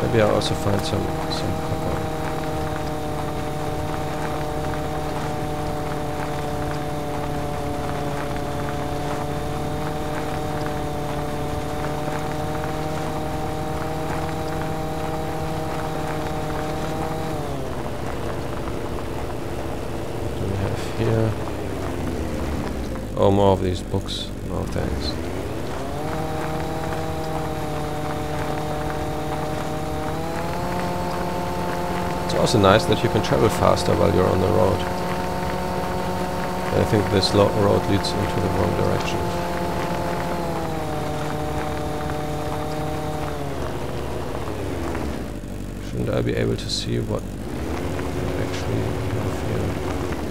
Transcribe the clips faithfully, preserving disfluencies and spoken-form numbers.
Maybe I also find some some copper. What do we have here? Oh, more of these books. No thanks. It's also nice that you can travel faster while you're on the road. I think this lo road leads into the wrong direction. Shouldn't I be able to see what I actually have here?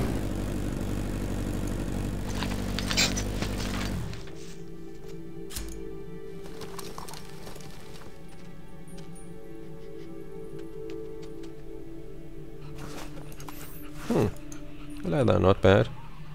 Hmm. Leather, not bad.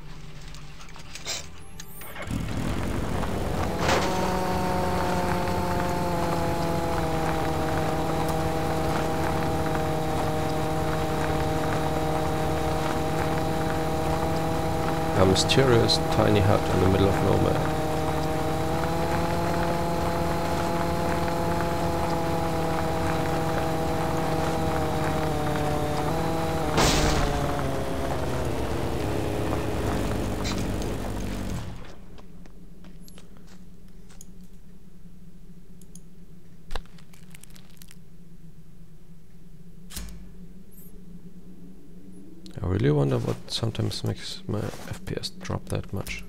A mysterious tiny hut in the middle of nowhere. I really wonder what sometimes makes my F P S drop that much.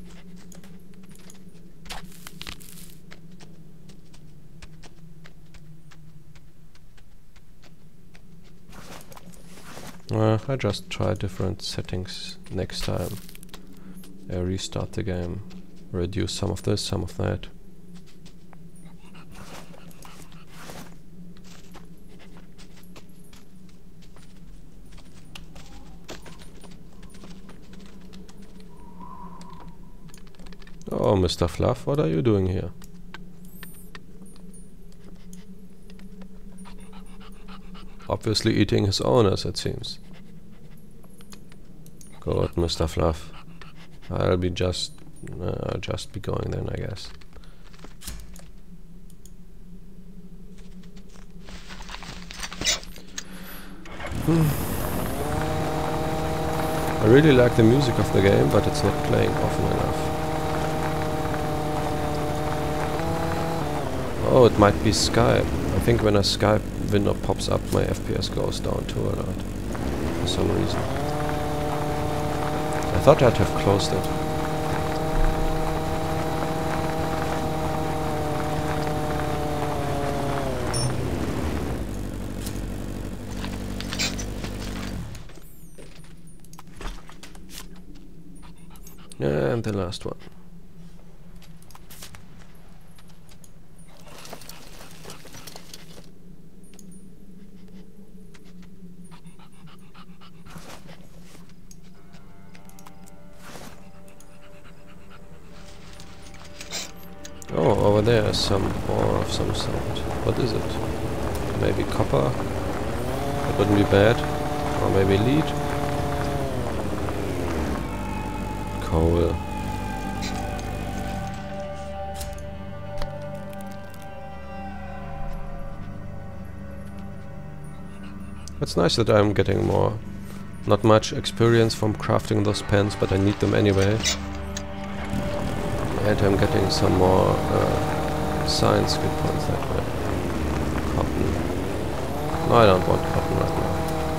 Well, I just try different settings next time. I restart the game, reduce some of this, some of that. Oh, Mister Fluff, what are you doing here? Obviously eating his owners, it seems. Good, Mister Fluff. I'll be just... Uh, I'll just be going then, I guess. I really like the music of the game, but it's not playing often enough. Oh, it might be Skype. I think when a Skype window pops up, my F P S goes down too a lot. For some reason. I thought I'd have closed it. And the last one. Oh, over there is some ore of some sort. What is it? Maybe copper? That wouldn't be bad. Or maybe lead? Coal. It's nice that I'm getting more. Not much experience from crafting those pens, but I need them anyway. And I'm getting some more uh, science skill points that way. Cotton. No, I don't want cotton right now.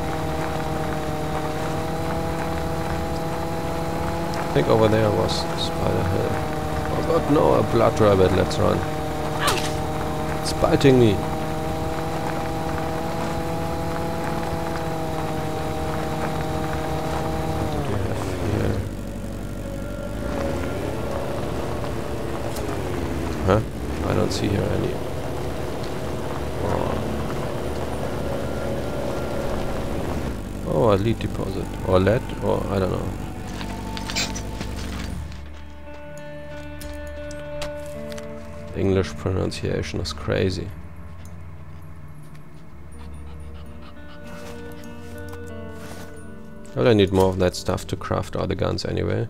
I think over there was Spider Hill. Oh god, no, a blood rabbit, let's run. It's biting me. What do we have here? Huh? I don't see here any. Oh, oh, a lead deposit. Or lead, or I don't know. English pronunciation is crazy. Well, I need more of that stuff to craft all the guns anyway.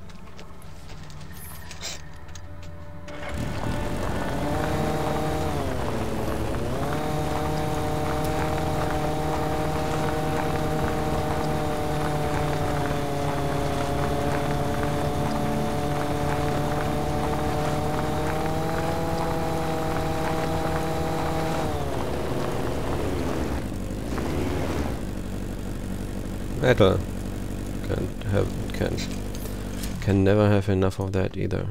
Metal. Can't have can can never have enough of that either.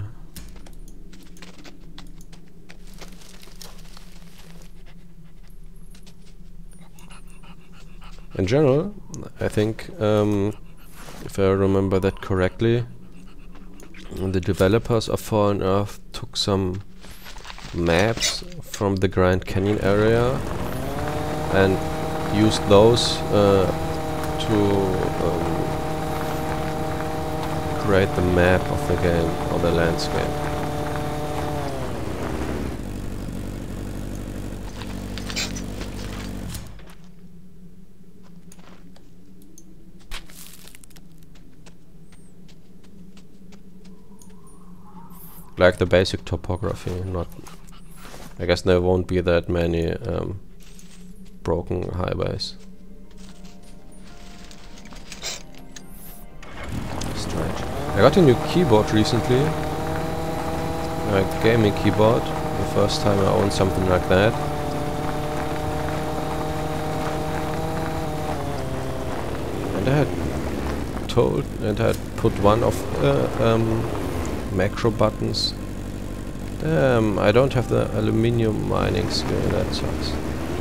In general, I think um, if I remember that correctly, the developers of Fallen Earth took some maps from the Grand Canyon area and used those uh, to um, create the map of the game or the landscape. Like the basic topography, not. I guess there won't be that many um, broken highways. Strange. I got a new keyboard recently. A gaming keyboard. The first time I owned something like that. And I had told and I had put one of uh, um, macro buttons. Damn, I don't have the aluminium mining skill, that sucks.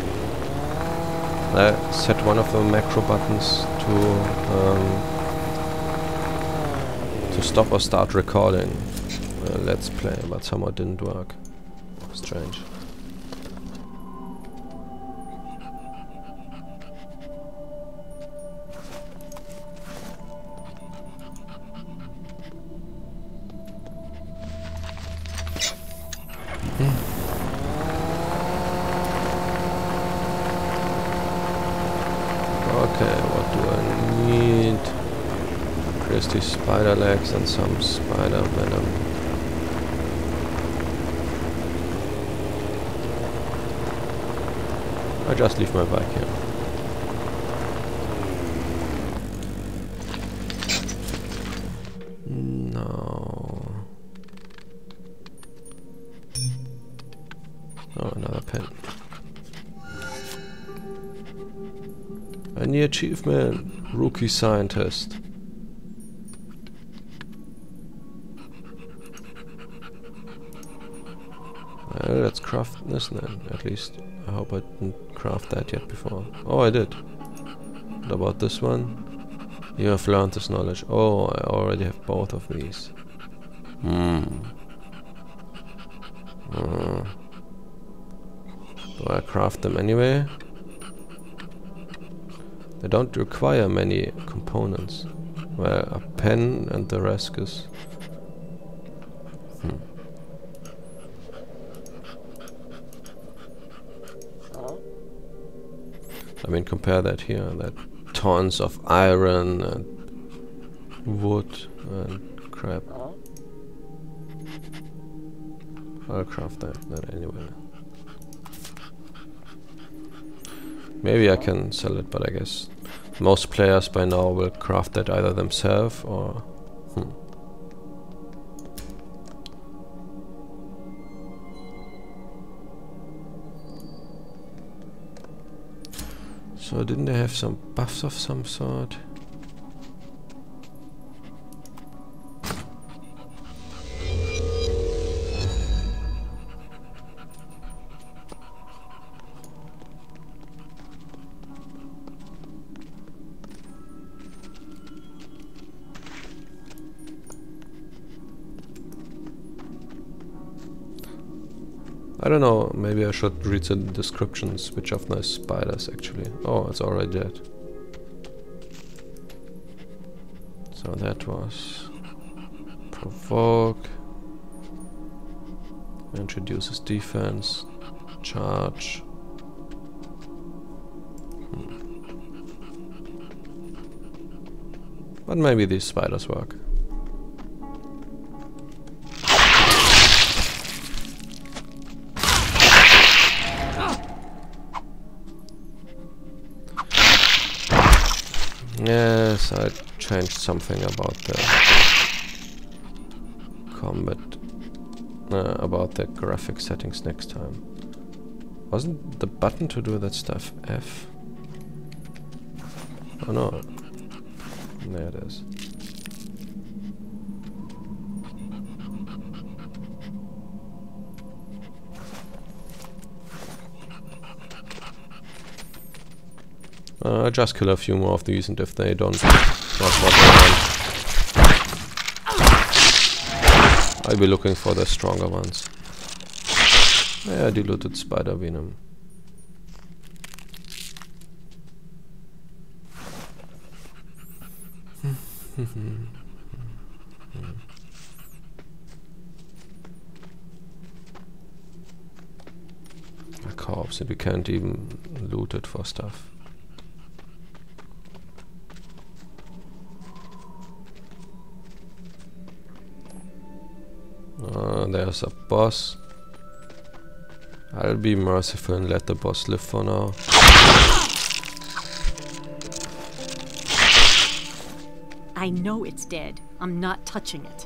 I set one of the macro buttons to um, to stop or start recording uh, Let's Play, but somehow it didn't work. Strange. Okay, what do I need? Christy spider legs and some spider venom. I just leave my bike here. No. Oh, another pen. A new achievement, rookie scientist. Well, let's craft this then, at least. I hope I didn't craft that yet before. Oh, I did. What about this one? You have learned this knowledge. Oh, I already have both of these. Hmm. Uh, do I craft them anyway? They don't require many components. Well, a pen and the rest is... Hmm. I mean, compare that here. That tons of iron and wood and crap. I'll craft that, that anyway. Maybe I can sell it, but I guess most players by now will craft that either themselves or... Hmm. So didn't they have some buffs of some sort? I don't know, maybe I should read the descriptions, which of the spiders actually. Oh, it's already dead. So that was provoke, introduces defense, charge. Hmm. But maybe these spiders work. Yes, I changed something about the combat, uh, about the graphic settings next time. Wasn't the button to do that stuff F? Oh no. There it is. Uh, I just kill a few more of these, and if they don't not what I want, I'll be looking for the stronger ones. Yeah, diluted spider venom. A corpse, and we can't even loot it for stuff. Uh, there's a boss. I'll be merciful and let the boss live for now. I know it's dead. I'm not touching it.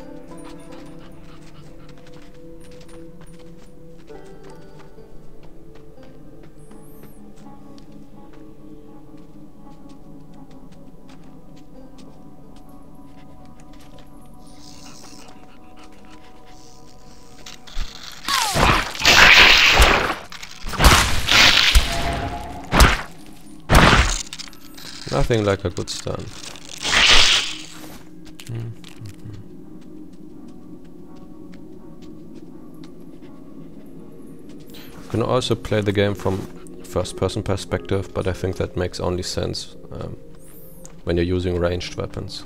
Nothing like a good stun. Mm-hmm. You can also play the game from first-person perspective, but I think that makes only sense um, when you're using ranged weapons.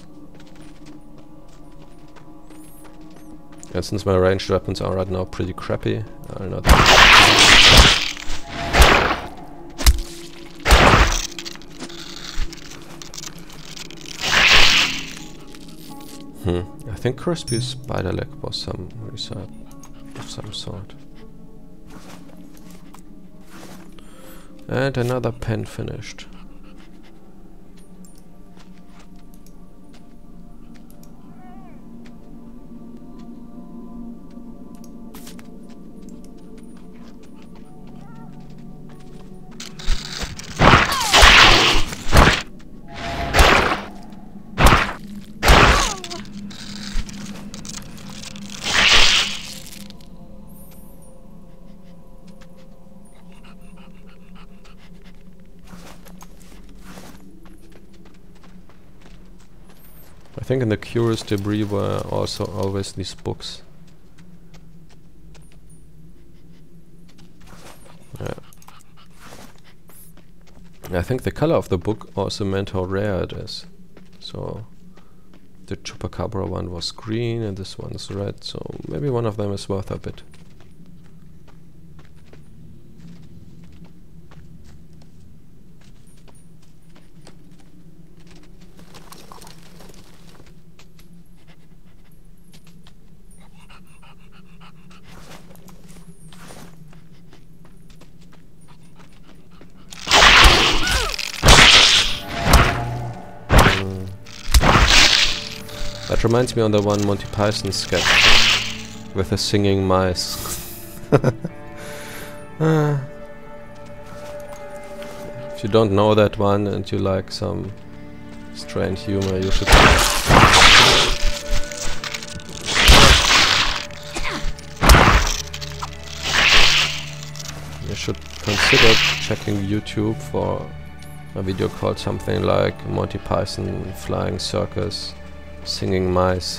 And since my ranged weapons are right now pretty crappy, I'll not... Hmm. I think Crispy's spider leg was some research of some sort. And another pen finished. I think in the curious debris were also always these books. Yeah. I think the color of the book also meant how rare it is. So the Chupacabra one was green and this one's red, so maybe one of them is worth a bit. That reminds me of the one Monty Python sketch with the singing mice. uh, if you don't know that one and you like some strange humor, you should you should consider checking YouTube for a video called something like Monty Python Flying Circus Singing Mice.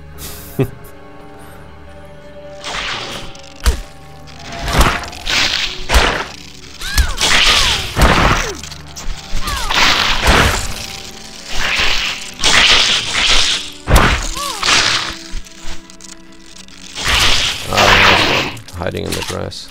Ah, hiding in the grass.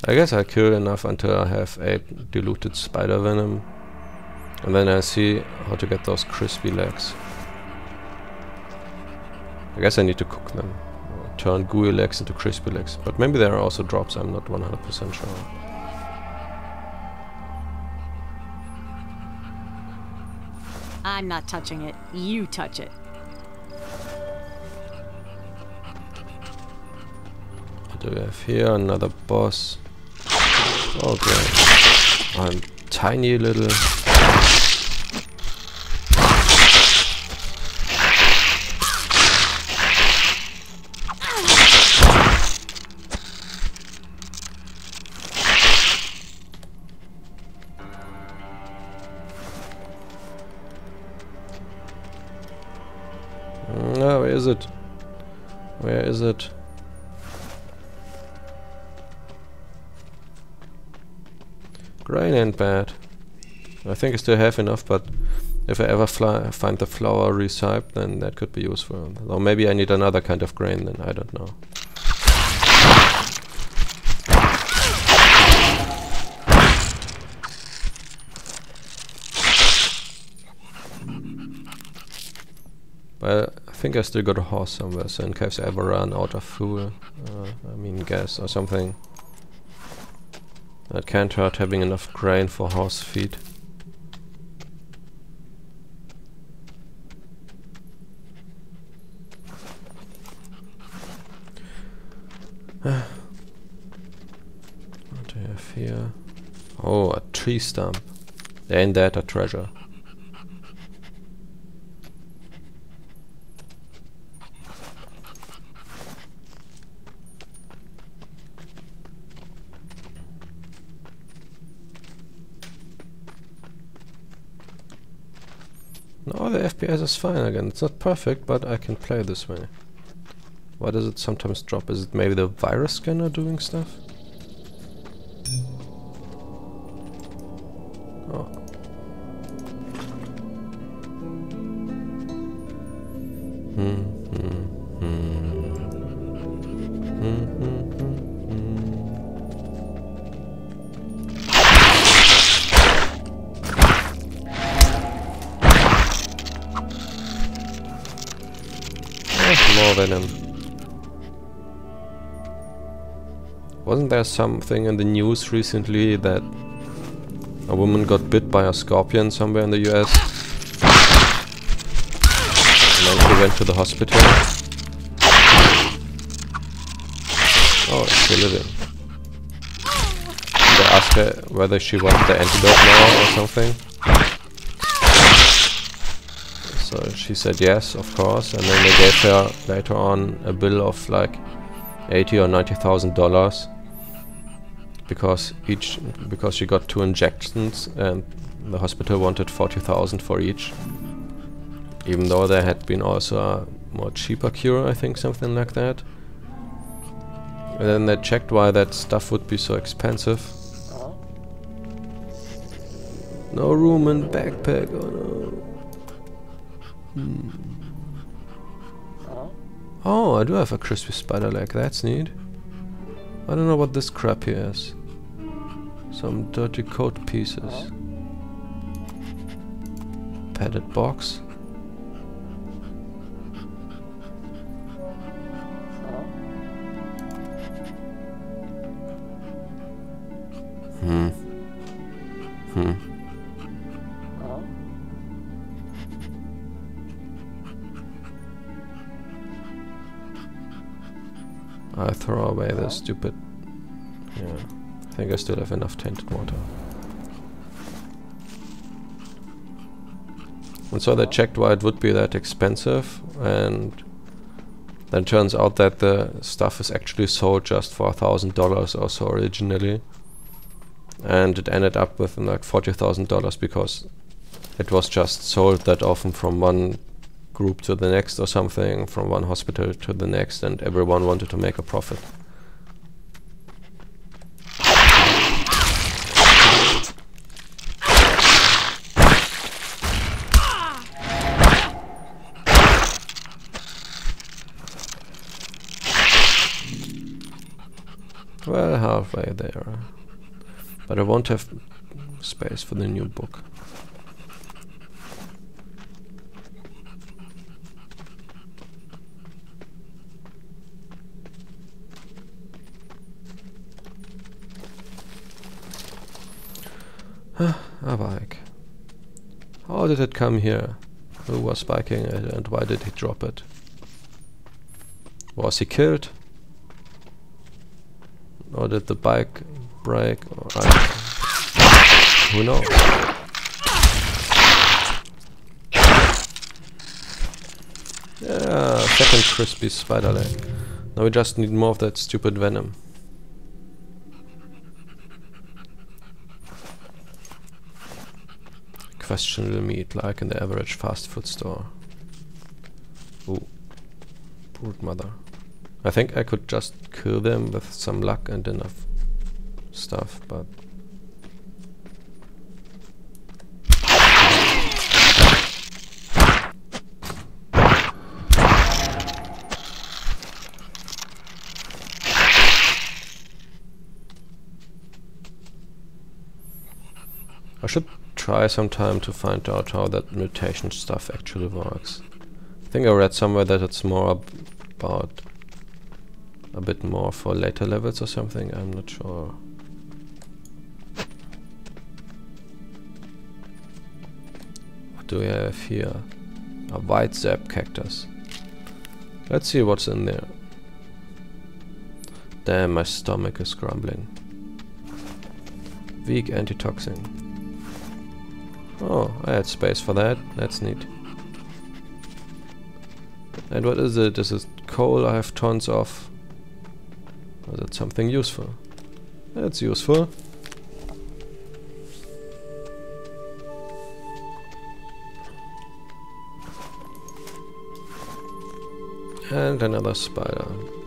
I guess I kill enough until I have eight diluted spider venom. And then I see how to get those crispy legs. I guess I need to cook them. Or turn gooey legs into crispy legs. But maybe there are also drops, I'm not one hundred percent sure. I'm not touching it. You touch it. What do we have here? Another boss. Oh great. I'm tiny little... No, where is it? Where is it? Grain ain't bad. I think I still have enough, but if I ever fly find the flour recipe, then that could be useful. Or maybe I need another kind of grain, then I don't know. But I think I still got a horse somewhere, so in case I ever run out of fuel, uh, I mean gas or something, it can't hurt having enough grain for horse feed. What do I have here? Oh, a tree stump. Ain't that a treasure? No, the F P S is fine again. It's not perfect, but I can play this way. Why does it sometimes drop? Is it maybe the virus scanner doing stuff? Oh. Hmm, hmm, hmm. Hmm, hmm, hmm, hmm. More venom. Wasn't there something in the news recently that a woman got bit by a scorpion somewhere in the U S? And then she went to the hospital. Oh, it's still living. And they asked her whether she wanted the antidote now or something. So she said yes, of course, and then they gave her later on a bill of like eighty or ninety thousand dollars because each because she got two injections, and the hospital wanted forty thousand for each. Even though there had been also a more cheaper cure, I think, something like that. And then they checked why that stuff would be so expensive. No room in backpack. Oh no. Hmm. Oh, I do have a crispy spider leg, that's neat. I don't know what this crap here is. Some dirty coat pieces. Padded box. Hmm. Hmm. I throw away the stupid... Yeah, I think I still have enough tainted water. And so they checked why it would be that expensive, and then turns out that the stuff is actually sold just for a thousand dollars or so originally. And it ended up with like forty thousand dollars because it was just sold that often from one group to the next or something, from one hospital to the next, and everyone wanted to make a profit. well, halfway there. But I won't have space for the new book. A bike. How did it come here? Who was biking it and why did he drop it? Was he killed? Or did the bike break? Or I don't know. Who knows? Yeah, second crispy spider leg. Now we just need more of that stupid venom. Questionable meat, like in the average fast food store. Ooh. Brood mother. I think I could just kill them with some luck and enough stuff, but... I should try sometime to find out how that mutation stuff actually works. I think I read somewhere that it's more ab about a bit more for later levels or something, I'm not sure. What do we have here? A white zap cactus. Let's see what's in there. Damn, my stomach is grumbling. Weak antitoxin. Oh, I had space for that. That's neat. And what is it? This is coal I have tons of. Is it something useful? That's useful. And another spider.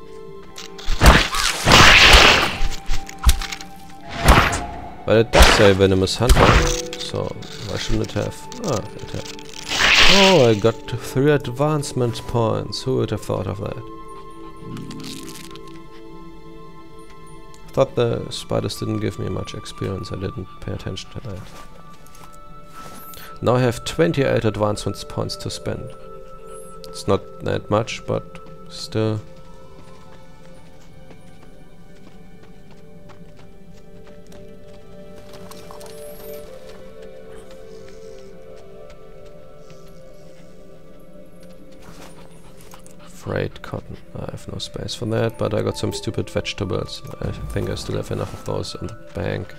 But it does say venomous hunter, so why shouldn't it have? Ah, it has. Oh, I got three advancement points. Who would have thought of that? I thought the spiders didn't give me much experience. I didn't pay attention to that. Now I have twenty-eight advancement points to spend. It's not that much, but still. Fried cotton. I have no space for that, but I got some stupid vegetables. I think I still have enough of those on the bank.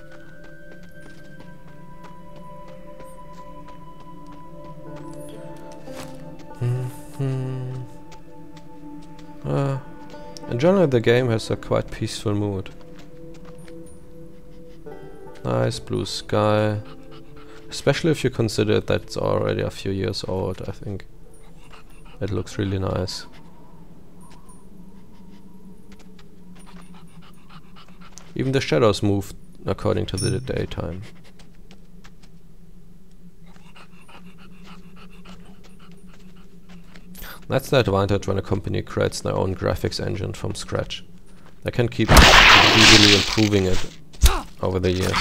Mm-hmm. uh, in general, the game has a quite peaceful mood. Nice blue sky. Especially if you consider that it's already a few years old, I think it looks really nice. Even the shadows move according to the daytime. That's the advantage when a company creates their own graphics engine from scratch. They can keep easily improving it over the years.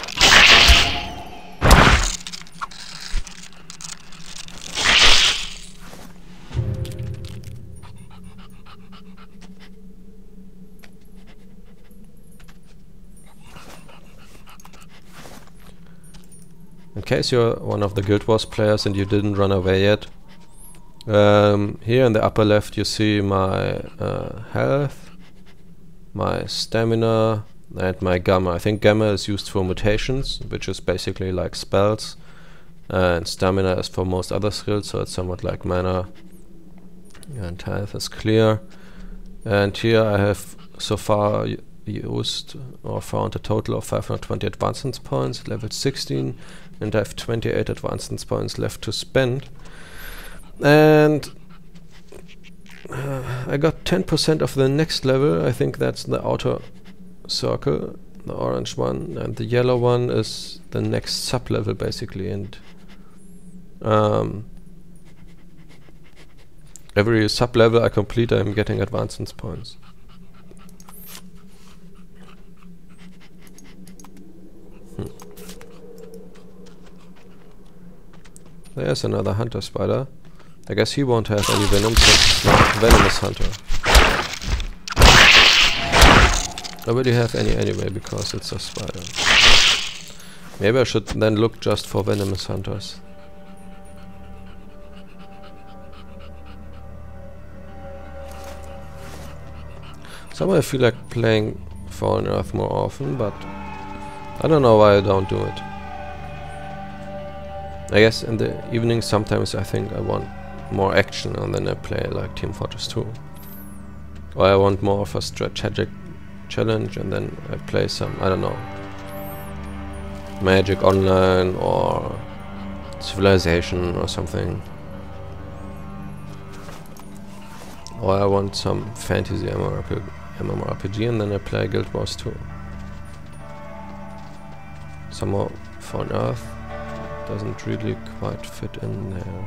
In case you're one of the Guild Wars players and you didn't run away yet, um, here in the upper left you see my uh, health, my stamina and my gamma. I think gamma is used for mutations, which is basically like spells, and stamina is for most other skills, so it's somewhat like mana, and health is clear. And here I have so far used or found a total of five hundred twenty advancement points, level sixteen, and I have twenty-eight advancement points left to spend. And uh, I got ten percent of the next level. I think that's the outer circle, the orange one, and the yellow one is the next sub-level basically. And um, every sub-level I complete, I'm getting advancement points. There's another hunter spider. I guess he won't have any venom since it's not a venomous hunter. Or will he have any anyway because it's a spider? Maybe I should then look just for venomous hunters. Somehow I feel like playing Fallen Earth more often, but I don't know why I don't do it. I guess in the evening sometimes I think I want more action and then I play like Team Fortress two. Or I want more of a strategic challenge and then I play some, I don't know, Magic Online or Civilization or something. Or I want some fantasy MMORPG and then I play Guild Wars two. Some more Fallen Earth doesn't really quite fit in there.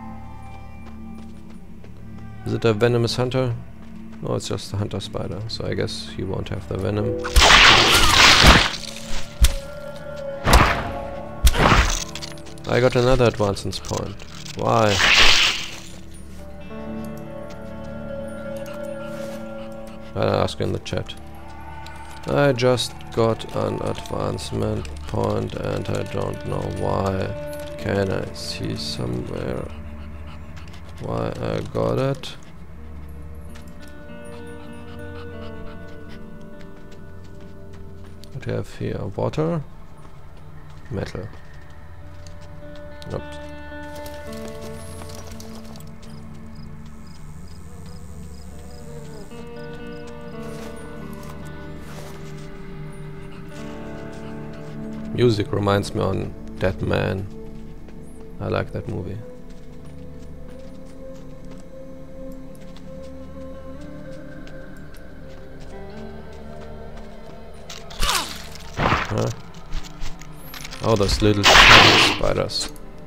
Is it a venomous hunter? No, it's just a hunter spider, so I guess he won't have the venom. I got another advancement point. Why? I'll ask in the chat. I just got an advancement point and I don't know why. Can I see somewhere why I got it? What do you have here? Water? Metal. Oops. Music reminds me on Dead Man. I like that movie. Huh? Oh, those little spiders.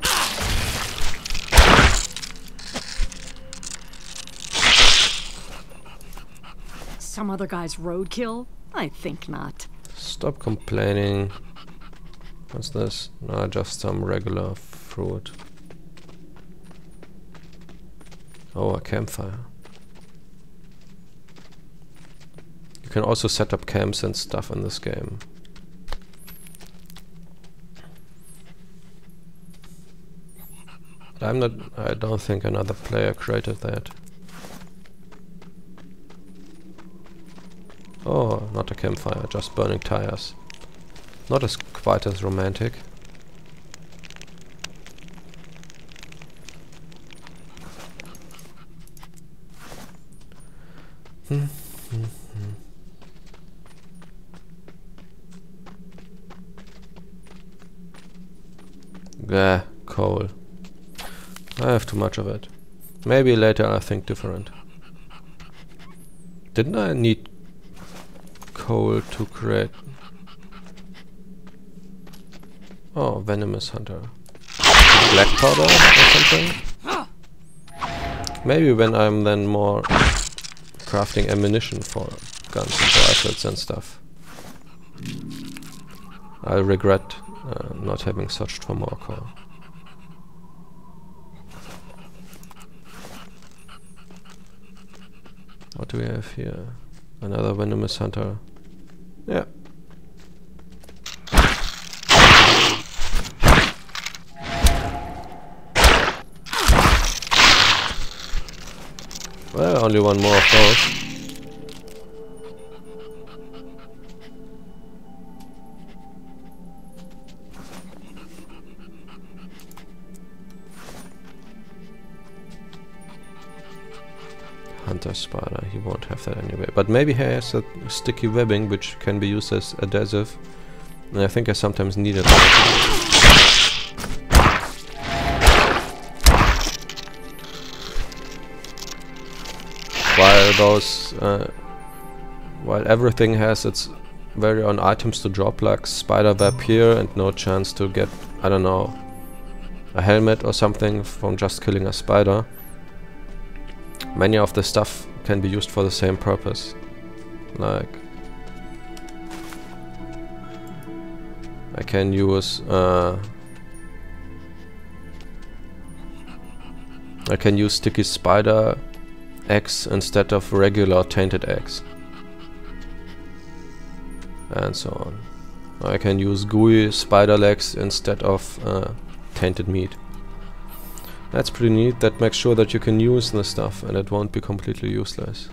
Some other guy's roadkill? I think not. Stop complaining. What's this? No, just some regular fruit. Oh, a campfire. You can also set up camps and stuff in this game. But I'm not... I don't think another player created that. Oh, not a campfire, just burning tires. Not as quite as romantic. Hmm. Gah, coal. I have too much of it. Maybe later I think different. Didn't I need coal to create... Oh, venomous hunter. Black powder or something? Maybe when I'm then more crafting ammunition for guns and rifles and stuff. I'll regret uh, not having searched for more coal. What do we have here? Another venomous hunter. Yeah. Well, only one more of those. Hunter spider, he won't have that anyway. But maybe he has a sticky webbing which can be used as adhesive. And I think I sometimes need it. While those, uh, while everything has its very own items to drop, like spider web here and no chance to get, I don't know, a helmet or something from just killing a spider. Many of the stuff can be used for the same purpose. Like, I can use uh, I can use sticky spider eggs instead of regular tainted eggs. And so on. I can use gooey spider legs instead of uh, tainted meat. That's pretty neat. That makes sure that you can use the stuff and it won't be completely useless.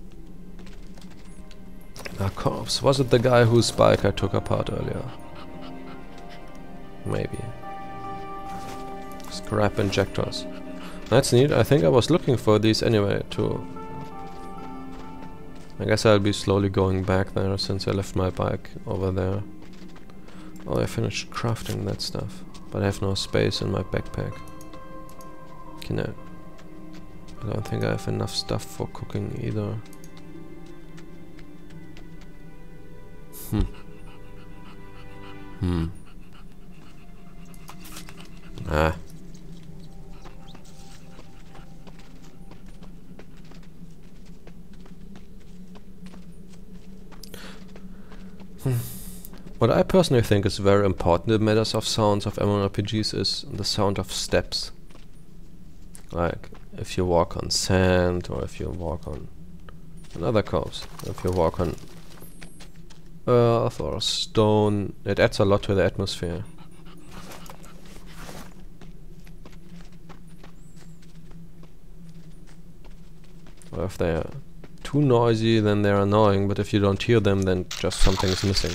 A corpse. Was it the guy whose bike I took apart earlier? Maybe. Scrap injectors. That's neat. I think I was looking for these anyway too. I guess I'll be slowly going back there since I left my bike over there. Oh, I finished crafting that stuff, but I have no space in my backpack. Can I? I don't think I have enough stuff for cooking either. Hmm. Hmm. Ah. Hmm. What I personally think is very important in matters of sounds of MMORPGs is the sound of steps. Like if you walk on sand or if you walk on another coast, if you walk on earth or stone, it adds a lot to the atmosphere. Or if they are too noisy, then they're annoying, but if you don't hear them, then just something is missing.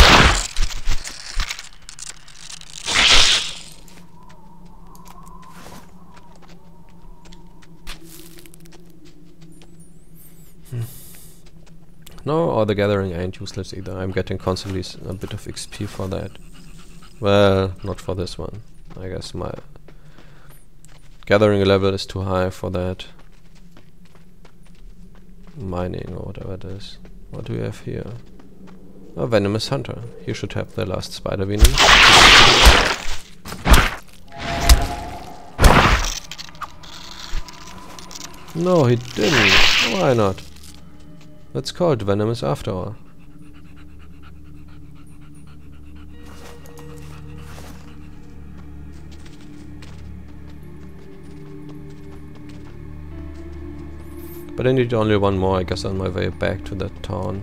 hmm. No, or the gathering ain't useless either. I'm getting constantly s a bit of X P for that. Well, not for this one. I guess my gathering level is too high for that. Mining or whatever it is. What do we have here? A venomous hunter. He should have the last spider venom. No, he didn't. Why not? It's called venomous after all. But I need only one more, I guess, on my way back to that town.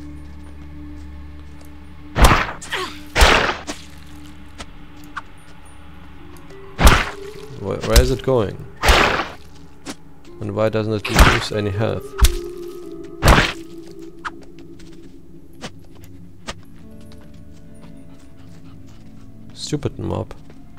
Wh where is it going? And why doesn't it reduce any health? Stupid mob.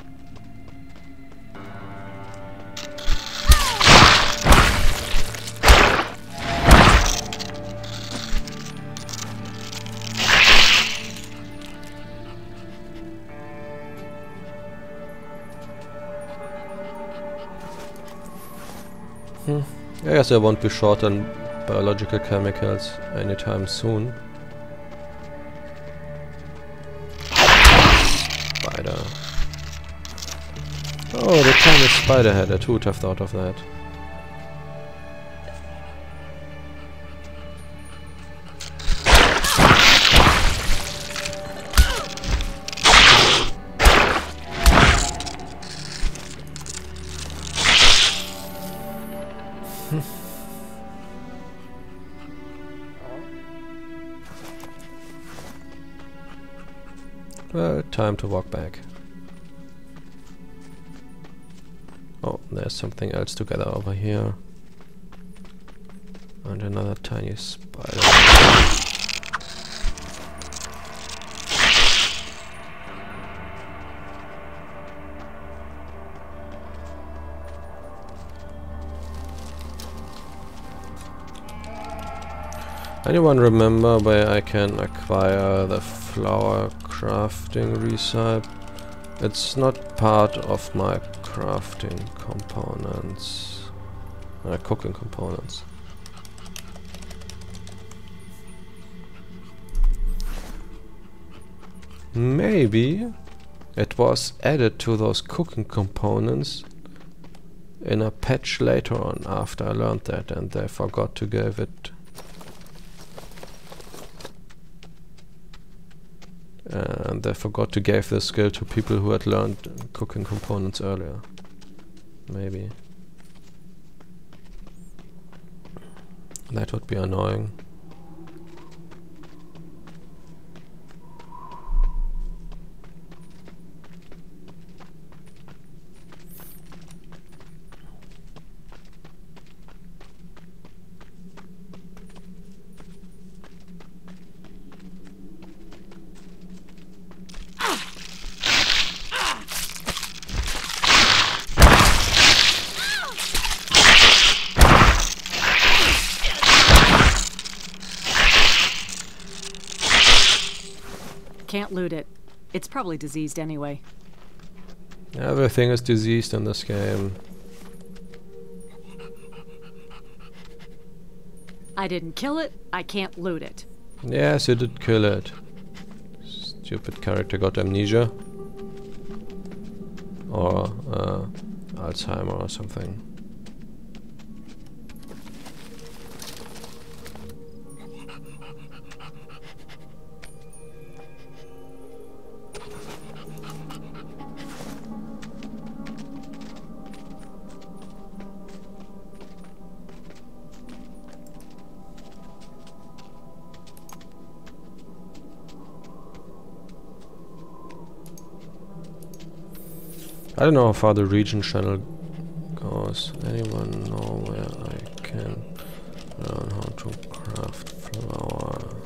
Hmm. I guess I won't be short on biological chemicals anytime soon. Spider. Oh, the tiny spider head. I too would have thought of that. Well, time to walk back. Oh, there's something else to gather over here. And another tiny spider. Anyone remember where I can acquire the flower crafting recipe? It's not part of my crafting components, uh, cooking components. Maybe it was added to those cooking components in a patch later on after I learned that, and they forgot to give it. And they forgot to give the skill to people who had learned cooking components earlier. Maybe. That would be annoying. Can't loot it. It's probably diseased anyway. Everything is diseased in this game. I didn't kill it, I can't loot it. Yes, you did kill it. Stupid character got amnesia. Or uh, Alzheimer or something. I don't know how far the region channel goes. Anyone know where I can learn how to craft flour?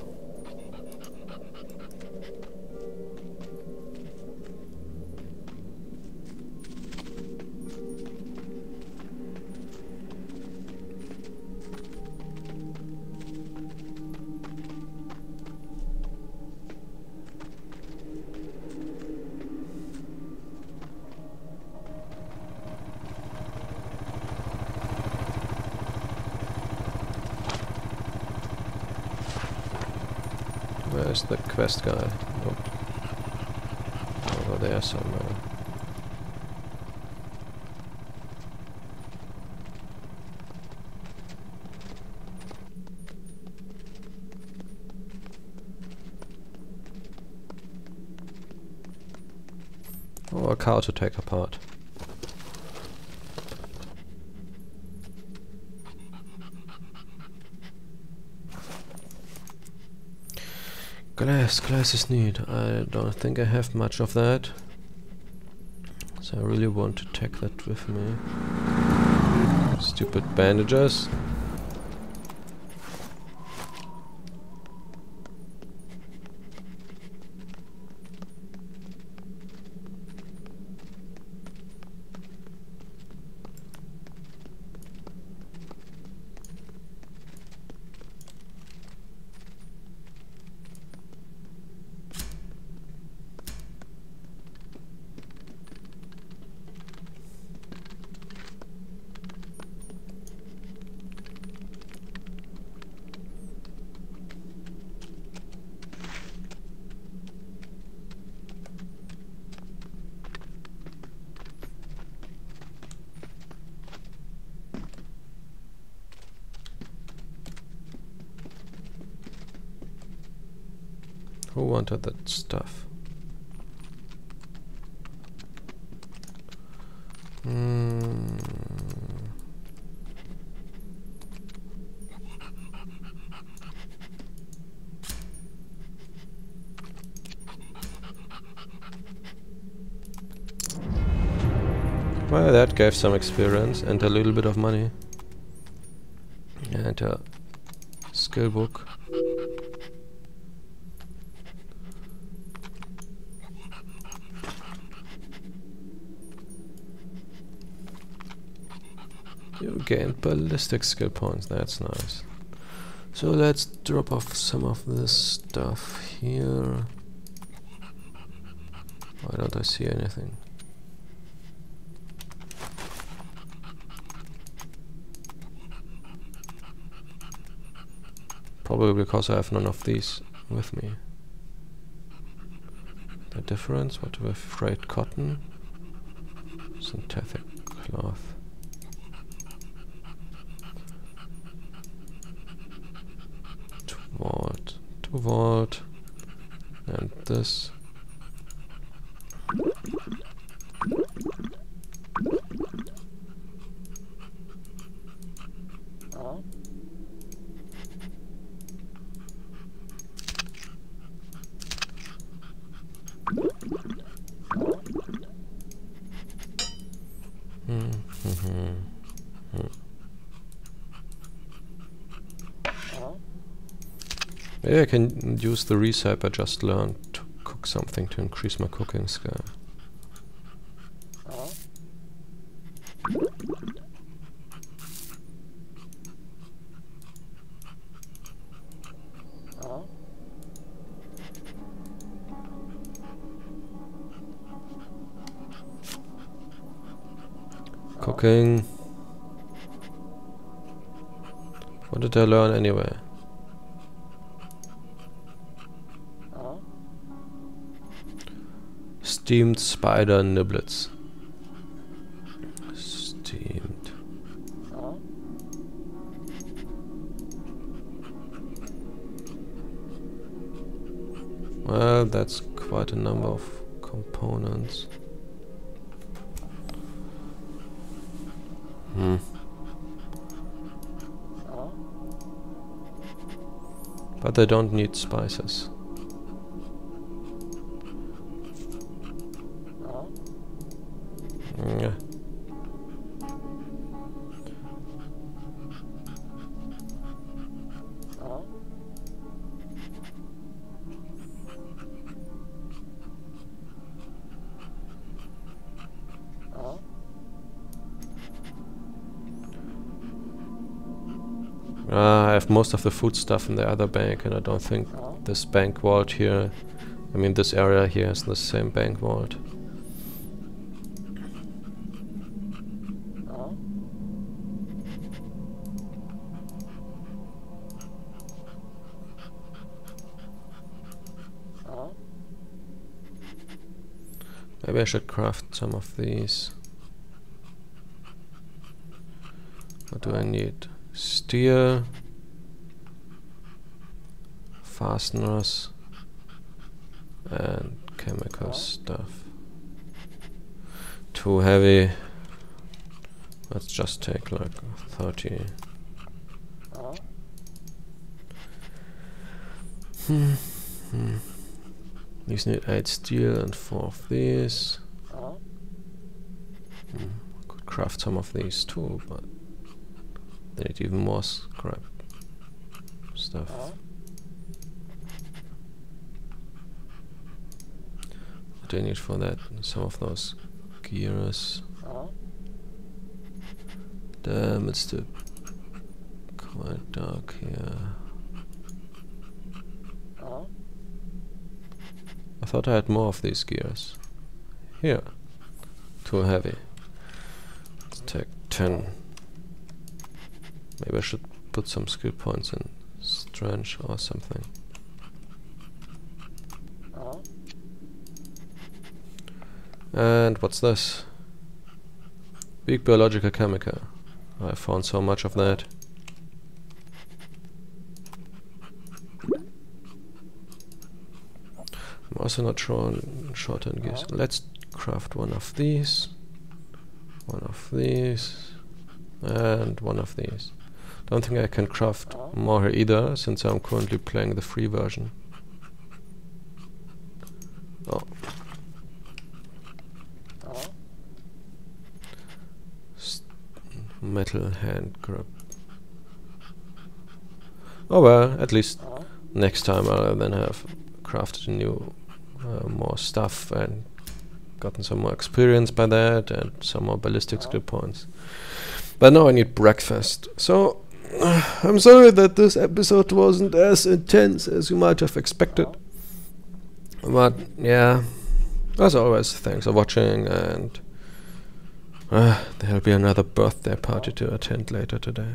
Where's the quest guy? Nope. Over there somewhere. Oh, a cow to take apart. Glass, glass is neat. I don't think I have much of that. So I really want to take that with me. Stupid bandages. Who wanted that stuff? Hmm. Well, that gave some experience and a little bit of money. And a skill book. You gained ballistic skill points, that's nice. So let's drop off some of this stuff here. Why don't I see anything? Probably because I have none of these with me. The difference, what do we have? Frayed cotton, synthetic cloth. Two volt, two volt, and this. Hmm. Maybe I can use the recipe I just learned to cook something to increase my cooking skill. Cooking. What did I learn anyway? Steamed spider niblets. Steamed. Well, that's quite a number of components. Hmm. But they don't need spices. Yeah. Uh, I have most of the food stuff in the other bank, and I don't think this bank vault here, I mean this area here is the same bank vault. Maybe I should craft some of these. What do I need? Steel, fasteners, and chemical stuff. Too heavy. Let's just take like thirty. Hmm. Hmm. These need eight steel and four of these. Hmm. Could craft some of these too, but they need even more scrap stuff. What do I need for that? Some of those gears. Damn, it's still quite dark here. I thought I had more of these gears. Here. Too heavy. Let's take ten. Maybe I should put some skill points in Strange or something. And what's this? Weak biological chemical. I found so much of that. I'm also not sure on short-term gears. Let's craft one of these, one of these, and one of these. Don't think I can craft more here either, since I'm currently playing the free version. Oh. St metal hand grip. Oh well, at least next time I'll then have crafted a new uh, more stuff and gotten some more experience by that and some more ballistic skill points. But now I need breakfast. So I'm sorry that this episode wasn't as intense as you might have expected. But yeah, as always, thanks for watching, and uh, there'll be another birthday party to attend later today.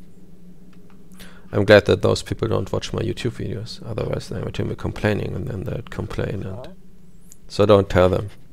I'm glad that those people don't watch my YouTube videos, otherwise they would hear me complaining and then they'd complain, and so don't tell them.